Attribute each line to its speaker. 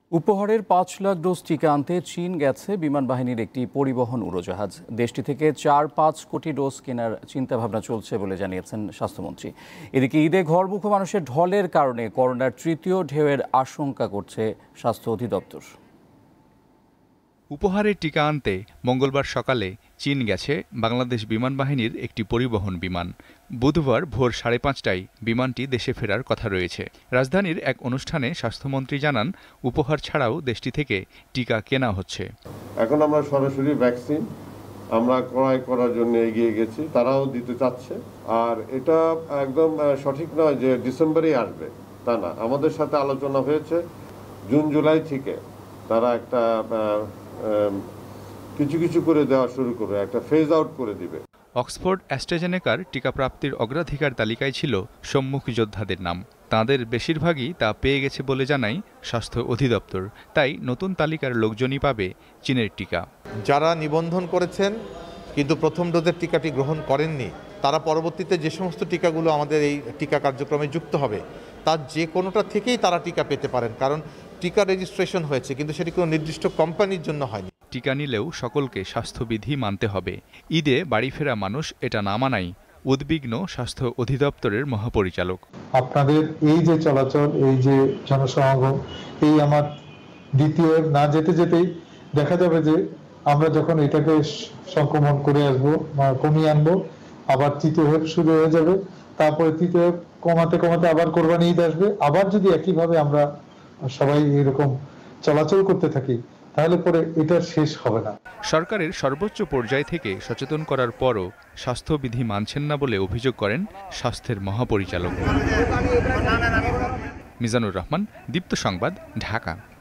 Speaker 1: উপহারের ৫ লাখ ডোজ টিকা আনতে চীন গেছে বিমান বাহিনীর একটি পরিবহন উড়োজাহাজ। দেশটি থেকে ৪-৫ কোটি ডোজ কেনার চিন্তাভাবনা চলছে বলে জানিয়েছেন স্বাস্থ্যমন্ত্রী। এদিকে ঈদে ঘরমুখো মানুষের ঢলের কারণে করোনার তৃতীয় ঢেউয়ের আশঙ্কা করছে স্বাস্থ্য অধিদপ্তর।
Speaker 2: উপহারের টিকা আনতে মঙ্গলবার সকালে চীন গেছে বাংলাদেশ বিমান বাহিনীর একটি পরিবহন বিমান। বুধবার ভোর ৫:৩০টায় বিমানটি দেশে ফেরার কথা রয়েছে। রাজধানীর এক অনুষ্ঠানে স্বাস্থ্যমন্ত্রী জানান, উপহার ছাড়াও দেশটি থেকে টিকা কেনা হচ্ছে।
Speaker 3: এখন আমরা সরাসরি ভ্যাকসিন আমরা ক্রয় করার জন্য এগিয়ে গেছি, তারাও দিতে চাচ্ছে। আর এটা একদম সঠিক নয় যে ডিসেম্বরেই আসবে, তা না। আমাদের সাথে আলোচনা হয়েছে জুন-জুলাই থেকে তারা একটা কিছু কিছু করে দেওয়া শুরু করবে, একটা ফেজ আউট করে দিবে।
Speaker 2: অক্সফোর্ড অ্যাস্ট্রাজেনেকার টিকা প্রাপ্তির অগ্রাধিকার তালিকায় ছিল সম্মুখ যোদ্ধাদের নাম। তাঁদের বেশিরভাগই তা পেয়ে গেছে বলে জানায় স্বাস্থ্য অধিদপ্তর। তাই নতুন তালিকার লোকজনই পাবে চীনের টিকা।
Speaker 4: যারা নিবন্ধন করেছেন কিন্তু প্রথম ডোজের টিকাটি গ্রহণ করেননি, তারা পরবর্তীতে যে সমস্ত টিকাগুলো আমাদের এই টিকা কার্যক্রমে যুক্ত হবে, তার যে কোনোটা থেকেই তারা টিকা পেতে পারেন। কারণ টিকা রেজিস্ট্রেশন হয়েছে, কিন্তু সেটি কোনো নির্দিষ্ট কোম্পানির জন্য হয়নি।
Speaker 2: টিকা নিলেও সকলকে স্বাস্থ্যবিধি মানতে হবে। ঈদে বাড়ি ফেরা মানুষ এটা না মানায় উদ্বিগ্ন স্বাস্থ্য অধিদপ্তরের মহাপরিচালক।
Speaker 5: আপনাদের এই যে চলাচল, এই যে জনসমাগম, এই আমার দ্বিতীয় না যেতে যেতেই দেখা যাবে যে আমরা যখন এটাকে সংক্রমণ করে আসবো, কমিয়ে আনবো, আবার তৃতীয় ওয়েভ শুরু হয়ে যাবে। তারপরে তৃতীয় ওয়েভ কমাতে কমাতে আবার কোরবানি ঈদ আসবে। আবার যদি একইভাবে আমরা সবাই এরকম চলাচল করতে থাকি, তাহলে পরে এটা শেষ হবে না।
Speaker 2: সরকারের সর্বোচ্চ পর্যায় থেকে সচেতন করার পরও স্বাস্থ্যবিধি মানছেন না বলে অভিযোগ করেন স্বাস্থ্যের মহাপরিচালক। মিজানুর রহমান, দীপ্ত সংবাদ, ঢাকা।